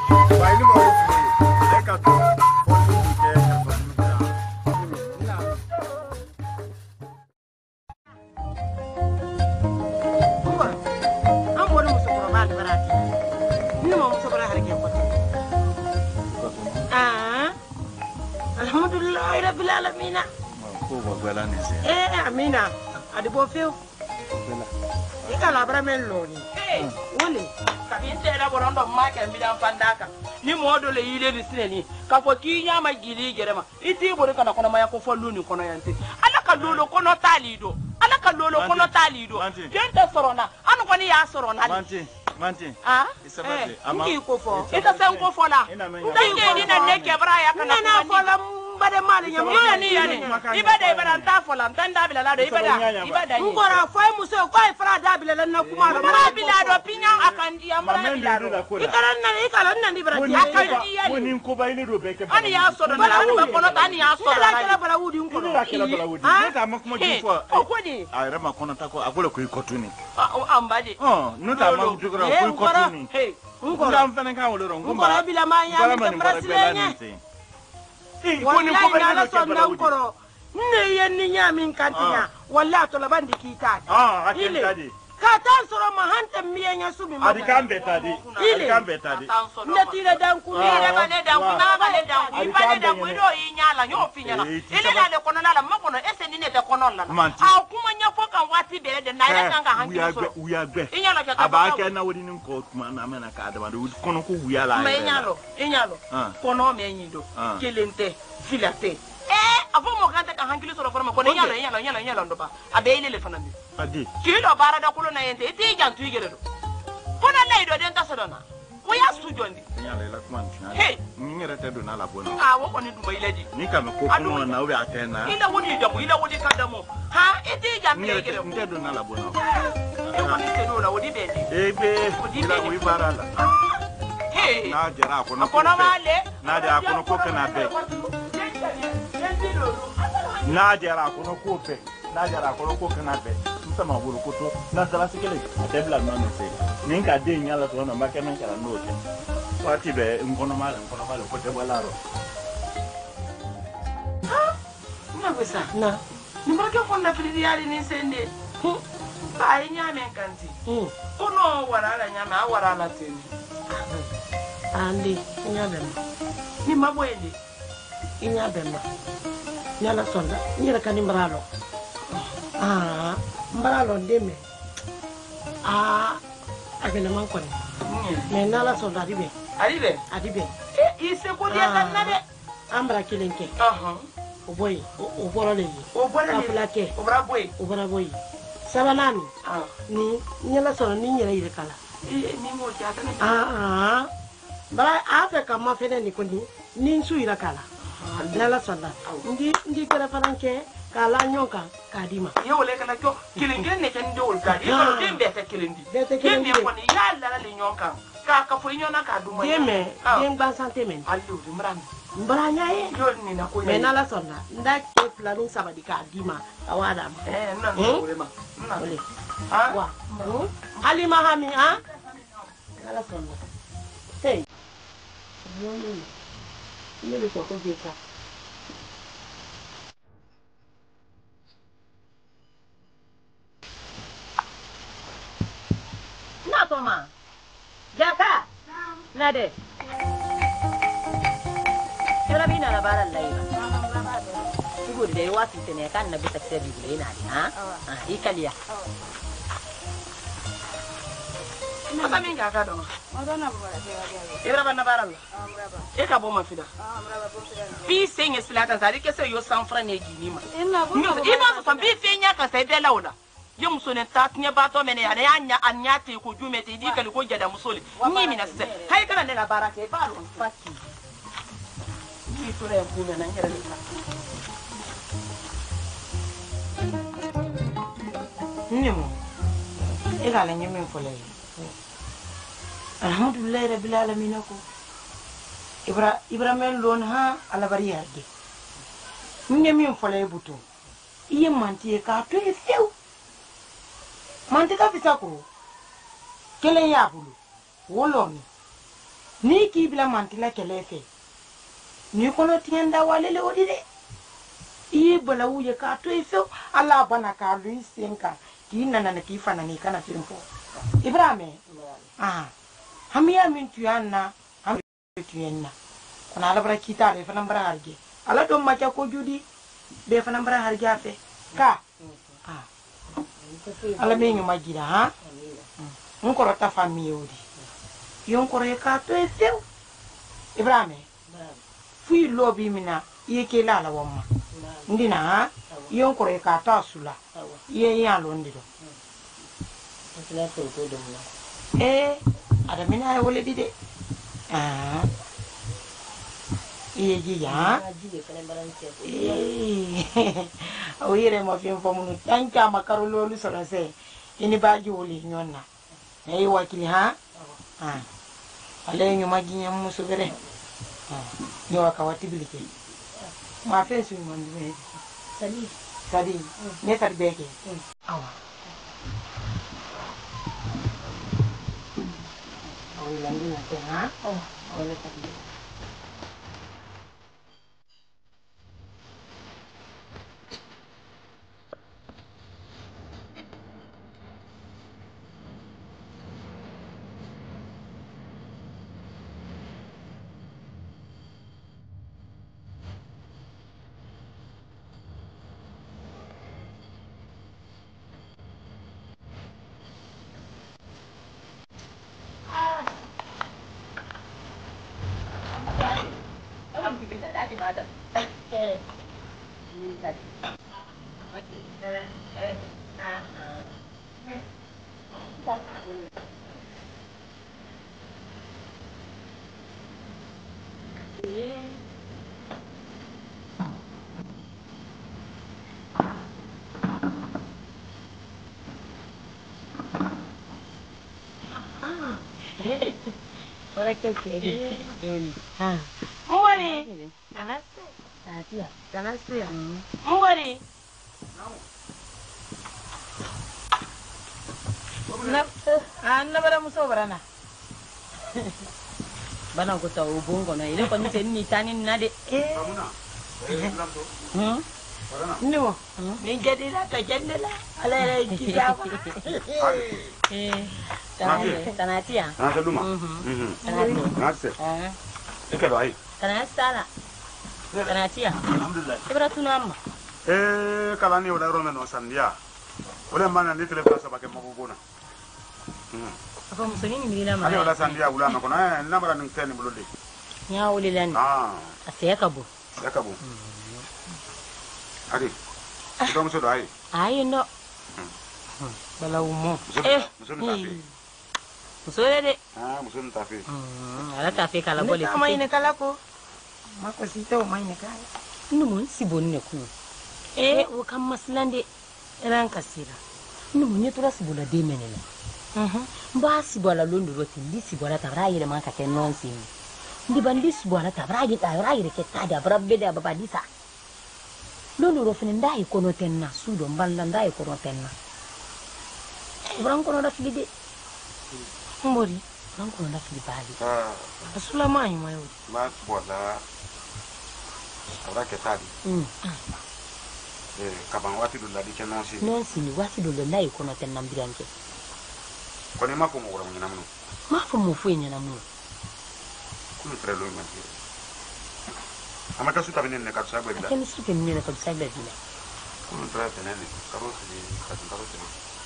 Amina, adibo feo. Ika labra meloni. Wole. Kabinte la borondo maka mbida fandaka. Ni modo le yile bisneni. Kafo kinya magili gerema. Iti bore kana kono maya ko foluni kono yante. Ala ka lolo kono talido. Ala ka lolo kono talido. Jente sorona. Anu koni ya sorona. Manti. Ah? Isabate. Nki ko fo. Ita sen ko fo la. Ndenge ni na neke bra ya kana. Na fo la bade mali nyam yo ni yani ibada ibada nta fola ntanda bila lado ibada ni ngora fay muso ko ay fra da bila lan na kuma ma bila do pinya akandi ya mara bila do ikalan na ni brati akandi ya woni ko bayni do beke ani ya so do na ba kono tani ya so do na bala wudi ko ni rakela bala wudi nta makuma jifo ko ni ay rema kono tako agole ko ikotuni ambadi nuta ma jugura ko ikotuni ngora mfana ka woloro ngora bila ma ya brasilenye wallahi na la sonda nkoro ne yenni nyami kantinya wallahi to labandi kitadi ile katan soro mahante miyenya subi ma adikambe tadi ndetile danku ile bale danku na bale danku ibale danku do yinyala nyo finyala ile la le kono la makono ese ni ne be kono la a kuma nya fo kan wati be de na ile kanga hangi so uyagbe inyalo ke aba ke na wodi nin ko kuma na mena ka da kono ko uyala me inyalo kono me nyindo kelente filate avant mo gante ka hankili so forma ko nyalo ndo ba abe ile le fanandi adi kilo bara da kulo na yente ti jantu igere do kona lay do den tasodona ko ya sujondi nyala la kuma hey ngere te do na la bona wo ko ni dumba ile di ni ka me ko kuno na we atena ile woni jamu ile woni kadamo ha iti jantu igere ngere do na la bona woni te do na wodi be di ebe ila wi bara la hey na jara ko no male na jara ko no ko kana be na jara ko no ko pe na jara ko no ko kana be nsama wuro ko to na dala sikele atebla no no se ninka de nyala to no makena kala no te wati be ngono mala ko te bolaro na besa na ni marke ko na fili yari ni sende ba nyame kanti uno warala nyame warala teni andi nyame ni mabwende inyabema nyala sonda nyira kani mbaralo mbaralo ndeme abele mankoni me nala sonda adibe ise ko dia tanade ambra kilenke oboy oborale aflake obra boy sabanani ni nyala sonda ni nyira ile kala ni mo jata bara afa kama fene ni koni ni su ira kala nala sonda ndi kala faranke kala nyonka kadima yo le kala ko kilindi ne kan do ka yo dem beta kilindi dem ko ni yalla la le nyonka ka fo nyona ka duma deme dem ban santé men allo mbranya ye yo ni na ko men nala sonda nda ke planu sabadi kadima awada na no le ma ole wa halima hami nala sonda hey Ini foto kita. Nah, Toma. Jaka. Nade. Kira bina na baran laila. Ibu da yawa tinte kan na bisa sai bibu ina di ikaliya. Apa min ka don? Madonna baba te wa Ira banna baral. E ka bo ma fida. Fi senye silata zari ke se yo san fra ne gini ma. Ina bo. Ina so bi fenya ka sai de launa. Yum so ne tatnya ba to mene ya anya anya te ko jume te di kali ko jada musoli. Ni mi na se. Hay kana ne la barake ba ron faki. Ni to re bu na ngere ni. Ni mo. E ga la nyeme fole. Alhamdulillah rabbil alamin ko Ibrahim lon ha ala bari yarde minne min fole buto iye manti ka to e few manti ka fisa ko kele ya bulu woloni ni ki bila mantila kelefe ni kono tienda walele odide i bala uye ka to ifo ala bana ka lu senka ki nana na ki fana ni kana filmpo Ibrahim hamiya min tuyanna hamiya tuyanna kona ala bara kita be fana bara harge ala do ma ko judi be fana bara harge afe ka ala me ngi majira ha ngoro ta fami odi yon koro e ka to e feu Ibrahim fui lobi mina yeke la la wamma ndina ha yon koro e ka ta sula ye ya lo ndido ada mina ay wole dide iye ji ya o yere mo fi fo munu tanka makaro lolu sora se ini baji woli nyonna ay wakili ha ale nyu magi nyam musu bere nyo akawati bilike ma fe su mon be sadi ne sadi beke awa lagi nanti ha oleh tadi Ora che sei? Muori! Tanastia. Muori! Bara muso barana. Bana ko taw bongo na ile ko ni sen ni tani na de. No. Min jadi la ta jendela. Ala kita. Tanatia. Nasa luma. Nasa. Ika dai. Tanasala. Tanatia. Alhamdulillah. Ibra tunamma. Kala ni wala rome no sandia. Wala mana ni tele pasa bake mabubona. Apa musoni ni mina ma. Ali wala sandia wala na kona na mara ning tani bulule. Nya wuli lan. Asiya kabu. Yakabu. Adi. Ito muso dai. Ayo no. Bala umo. Muso tafi. Muso de. Muso tafi. Ala tafi kala bole. Mai ne kala ko. Mako sito mai ne kala. Numun sibon ne ku. O kam maslande ran kasira. Numun ne tura sibola de menela. Ba sibola londo roti ndi sibola tabra yire man ka ken non sin. Ndi bandi sibola tabra yire ke tada brabbe da baba disa. Londo ro fini ndai kono tenna sudo mballa ndai kono tenna. Bran kono da fili de. Mbori, bran kono da fili bali. Asula mai mai. Ma bola. Ora ke tadi. Kabang wati dulla di kenon si. Non si ni wati dulla ndai kono tenna mbiranke. Kone ma ko mo wala ngina munu. Ma fo mo fu nyana mu. Kulu trelo manti. Amaka suta benenne ka tsaba bila. Ken su benenne ka tsaba bila. Kulu trelo benenne karo si ka karo si.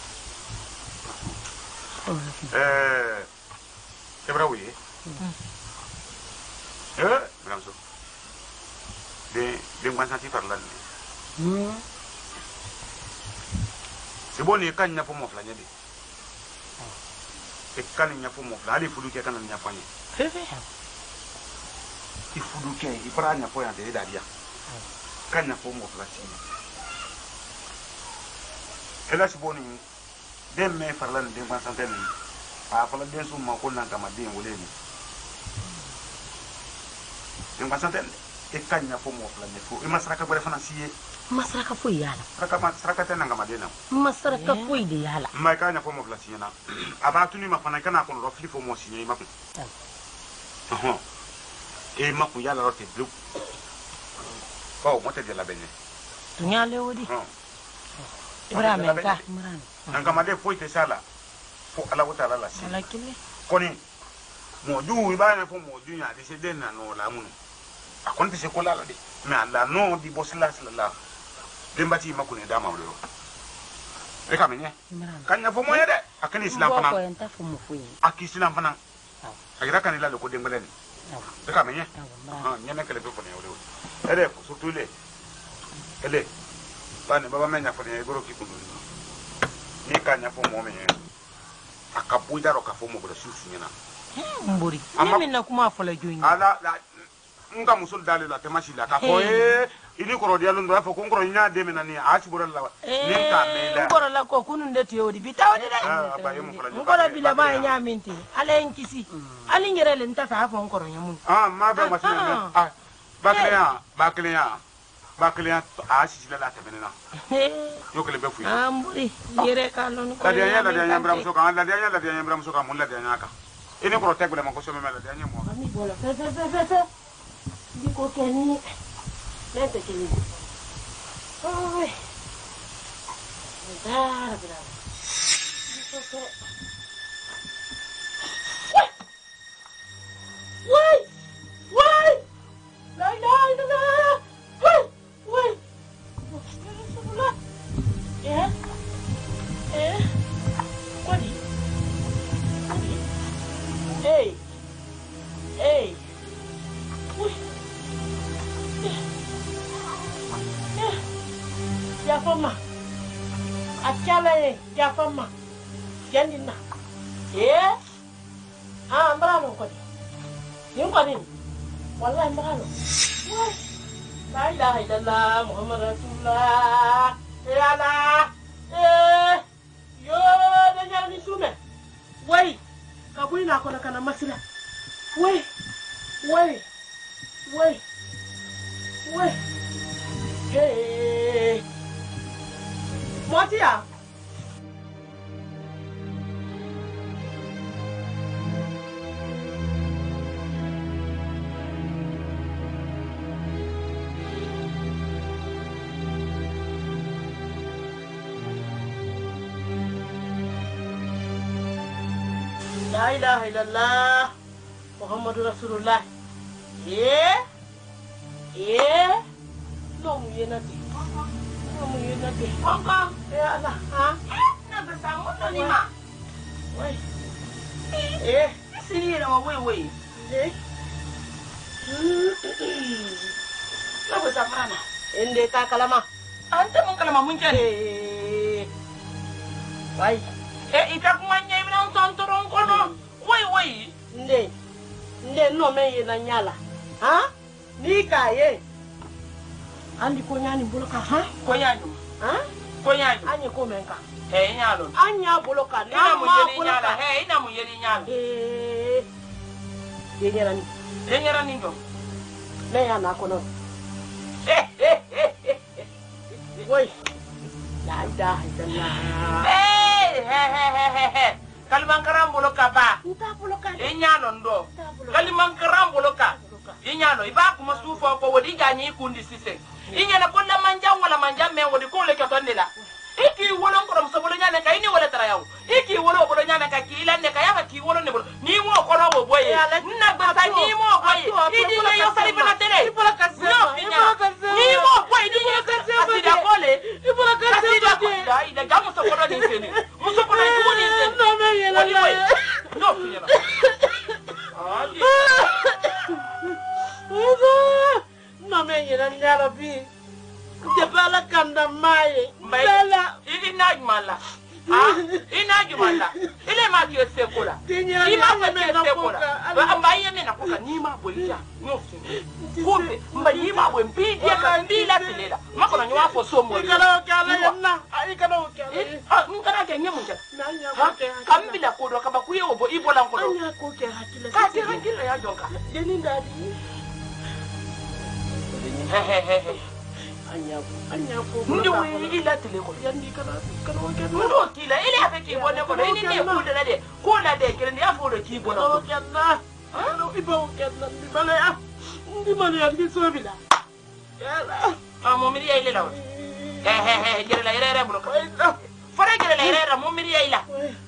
Kebrawi. Bramso. De ngwansanti parlan. Siboni kan nya fomo flanya de. E kan nya fomo fla ali fudu ke kan nya fanya. I fudu ke I pranya po ya de dadia. Kan nya fomo fla si. Ela siboni de me farlan de ngwansanti ni. A fala de su ma ko nan kama de wole ni. De ngwansanti e kan nya fomo fla ne fu. E masraka bare fana siye. Masraka fu yala. Masraka tena ngama dena. Masraka fu de yala. Mai kanya fomo flasina. Aba tuni mafana kana kono rofli fomo sinye mapi. e ma ku yala rote blu ko mo te de la bene tunya le wodi Ibrahim ka nan kama de foi te sala fo ala wata la si ala kile koni mo ju iba na fo mo ju nya de se den na no la mun akon te se ko la de me ala no di bosla sala dembati makune dama wlo e ka menye kan na fo mo ya de akani islam fana ko enta fo mo fuyi aki islam fana agira kan la ko dembele ni e ka menye nyane kele fo ne wlo ere surtout le ele bani baba menya fo ne goro ki kundu ni kanya fo mo menye akapuja ro ka fo mo bro susu nyina mburi mimi na kuma fo la joyi ala nga musul dale la temashi la ka ko ini koro dia lundo fo ko ngoro nya de menani a ci boral la ni ka me la ngoro la ko kunun de tewdi bitawdi da ngoro bi la ba nya minti ala en kisi ali ngere le nta fa fo ngoro nya mun ma ba ma sina bakliya a ci la ta menena yo kele be fu mburi yere ka lon ko la dia nya bram so ka la dia nya bram so ka mun la dia nya ka ini koro tegbele ma ko so me la dia nya mo ami bola fe di ko keni nete kini ay dar bra di ko ke wai la wai kwadi hey ya fama achala ya fama jandina mbano kwadi yin kwadi wallahi mbano la ilaha illallah muhammad rasulullah ya la yo da nyarni sume wai kabui na kona kana masila wai hey Motia La ilaha illallah Muhammadur Rasulullah no mu yenati papa Allah na besamu to ni ma wai sini na wai la besamana ende ka kalama ante mun kalama mun jare wai ita kuma nyai na tontoron kono wai nde no me yena nyala ni ka ye andi ko nyani boloka ko nyanyu ko nyanyu anye ko menka nyalo anya boloka na ma boloka ina mu yeni nyalo yenyara ni ndo me yana ko no woi la ilaha illallah kaliman karam boloka ba nta boloka nyalo ndo kaliman karam boloka nyalo iba kuma sufo ko wodi ganyi kundi sise inyana ko la manjam wala manjam men wodi ko le katon la iki wolo ko so bolo nyana kay ni wala tara yaw iki wolo bolo nyana ka ki lan ne ka ya ki wolo ne bolo ni mo ko lo wo boye na ba ta ni mo boye idi ne yo sari bana tele ni mo boye ni yo ka se asida kole ibola ka se da ida gamu so ko do ni seni mo so ko do ni woni seni no me yela no finyana no me yela nyala bi de bala kanda mai bala ina jumala ile ma ki sekola ima ma me sekola amba ye me na kuka ni ma boija no kumbe mba yi ma bo mbi dia ka mbila tilela mako na nywa fo so mo ikala na ikala ngana ke nyemu nja kambila ko do ka ba kuye obo ibola ngodo anya ko ke hakile ya jonka deni ndadi anya ko ndi wi ila tele ko yandi kana ndo kila ile afeki bone ko ni ne ko de ko la de kire ya fo do ki bono ano ibo kenna ndi mana ya ndi sobila yala momiri ya ile lawa gere la ire bulo fara gere la ire momiri ya ila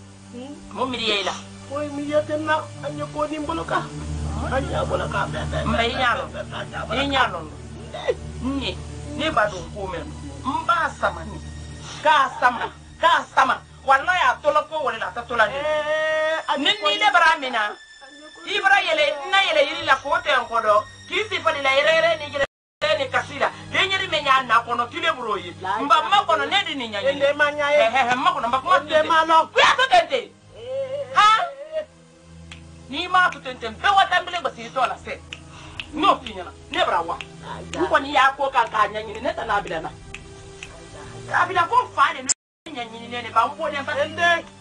Boy mi yatenna anya ko ni mboloka anya boloka mbai nyalo ni ba do ko men mba sama ni ka sama wallahi atola ko wala ta tola ni le baramina ibra yele yiri la ko te ngodo kisi fali la ire ni gere ni kasila denyeri menya na kono kile buroyi mba makono nedi ni nyanya ende manyaye makono mba ko ende malo ku ya to tente ha ni ma to tente be wata mbele ba si to la se no finyana ne brawa ko ni ya ko kan ka nyanya ni neta na bilana abila ko fa ne nyanya ni ne ba mbo ne ba ende